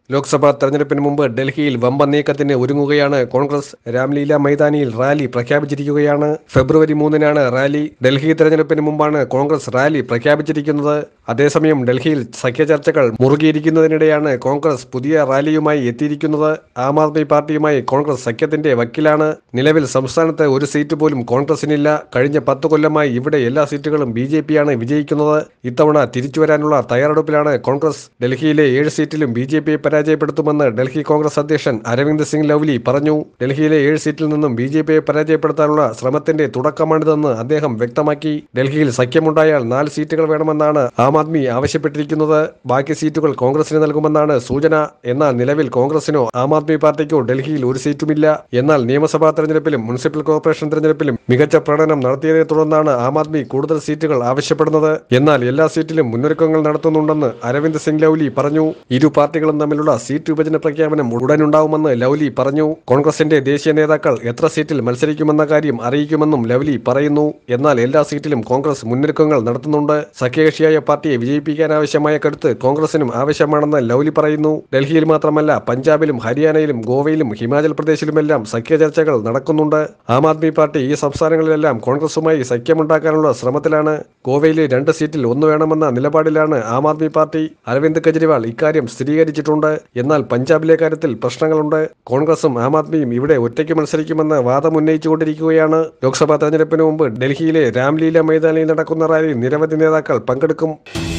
ലോക്സഭാ തെരഞ്ഞെടുപ്പിന് മുമ്പ് ഡൽഹിയിൽ വമ്പൻ നീക്കത്തിന് ഒരുങ്ങുകയാണ് കോൺഗ്രസ്. രാംലീല മൈതാനിയിൽ റാലി പ്രഖ്യാപിച്ചിരിക്കുകയാണ്. ഫെബ്രുവരി 3-നാണ് റാലി. ഡൽഹി തെരഞ്ഞെടുപ്പിന് മുമ്പാണ് കോൺഗ്രസ് റാലി പ്രഖ്യാപിച്ചിരിക്കുന്നത്. അതേസമയം ഡൽഹിയിൽ സഖ്യചർച്ചകൾ മുറുകിയിരിക്കുന്നതിനിടെയാണ് കോൺഗ്രസ് പുതിയ റാലിയുമായി എത്തിയിരിക്കുന്നത്. ആം ആദ്മി പാർട്ടിയുമായി കോൺഗ്രസ് സഖ്യത്തിന്റെ വക്കിലാണ്. നിലവിൽ സംസ്ഥാനത്ത് ഒരു സീറ്റ് പോലും കോൺഗ്രസിനില്ല. കഴിഞ്ഞ 10 കൊല്ലമായി ഇവിടെ എല്ലാ സീറ്റുകളും BJP-യാണ് വിജയിക്കുന്നത്. ഇത്തവണ തിരിച്ചുവരാനുള്ള തയ്യാറെടുപ്പിലാണ് കോൺഗ്രസ്. ഡൽഹിയിലെ 7 സീറ്റിലും BJP-യെ പരാജയപ്പെടുത്തുമെന്ന് ഡൽഹി കോൺഗ്രസ് അധ്യക്ഷൻ അരവിന്ദ് സിംഗ് ലവ്ലി പറഞ്ഞു. ഡൽഹിയിലെ 7 സീറ്റിൽ നിന്നും BJP-യെ പരാജയപ്പെടുത്താനുള്ള ശ്രമത്തിന്റെ തുടക്കമാണിതെന്ന് അദ്ദേഹം വ്യക്തമാക്കി. ഡൽഹിയിൽ സഖ്യമുണ്ടായാൽ 4 സീറ്റുകൾ വേണമെന്നാണ് ആം ആദ്മി ആവശ്യപ്പെട്ടിരിക്കുന്നത്. ബാക്കി സീറ്റുകൾ കോൺഗ്രസിന് നൽകുമെന്നാണ് സൂചന. എന്നാൽ നിലവിൽ കോൺഗ്രസിനോ ആം ആദ്മി പാർട്ടിക്കോ ഡൽഹിയിൽ ഒരു സീറ്റുമില്ല. എന്നാൽ നിയമസഭാ തെരഞ്ഞെടുപ്പിലും മുനിസിപ്പൽ കോർപ്പറേഷൻ തെരഞ്ഞെടുപ്പിലും മികച്ച പ്രകടനം നടത്തിയതിനെ തുടർന്നാണ് ആം ആദ്മി കൂടുതൽ സീറ്റുകൾ ആവശ്യപ്പെടുന്നത്. എന്നാൽ എല്ലാ സീറ്റിലും മുന്നൊരുക്കങ്ങൾ നടത്തുന്നുണ്ടെന്ന് അരവിന്ദ് സിംഗ് ലവ്ലി പറഞ്ഞു. ഇരു പാർട്ടികളും തമ്മിലുള്ള സീറ്റ് വിഭജന പ്രഖ്യാപനം ഉടനുണ്ടാവുമെന്ന് ലവ്ലി പറഞ്ഞു. കോൺഗ്രസിന്റെ ദേശീയ നേതാക്കൾ എത്ര സീറ്റിൽ മത്സരിക്കുമെന്ന കാര്യം അറിയിക്കുമെന്നും ലവ്ലി പറയുന്നു. എന്നാൽ എല്ലാ സീറ്റിലും കോൺഗ്രസ് മുന്നൊരുക്കങ്ങൾ നടത്തുന്നുണ്ട്. സഖ്യകക്ഷിയായ പാർട്ടിയെ വിജയിപ്പിക്കാനാവശ്യമായ കരുത്ത് കോൺഗ്രസിനും ആവശ്യമാണെന്ന് ലവ്ലി പറയുന്നു. ഡൽഹിയിൽ മാത്രമല്ല, പഞ്ചാബിലും ഹരിയാനയിലും ഗോവയിലും ഹിമാചൽ പ്രദേശിലുമെല്ലാം സഖ്യ ചർച്ചകൾ നടക്കുന്നുണ്ട്. ആം ആദ്മി പാർട്ടി ഈ സംസ്ഥാനങ്ങളിലെല്ലാം കോൺഗ്രസുമായി സഖ്യമുണ്ടാക്കാനുള്ള ശ്രമത്തിലാണ്. ഗോവയിലെ 2 സീറ്റിൽ 1 വേണമെന്ന നിലപാടിലാണ് ആം ആദ്മി പാർട്ടി. അരവിന്ദ് കെജ്രിവാൾ ഇക്കാര്യം സ്ഥിരീകരിച്ചിട്ടുണ്ട്. എന്നാൽ പഞ്ചാബിലെ കാര്യത്തിൽ പ്രശ്നങ്ങളുണ്ട്. കോൺഗ്രസും ആം ആദ്മിയും ഇവിടെ ഒറ്റയ്ക്ക് മത്സരിക്കുമെന്ന് വാദം ഉന്നയിച്ചുകൊണ്ടിരിക്കുകയാണ്. ലോക്സഭാ തെരഞ്ഞെടുപ്പിന് മുമ്പ് ഡൽഹിയിലെ രാംലീല മൈതാനിയിൽ നടക്കുന്ന റാലിയിൽ നിരവധി നേതാക്കൾ പങ്കെടുക്കും.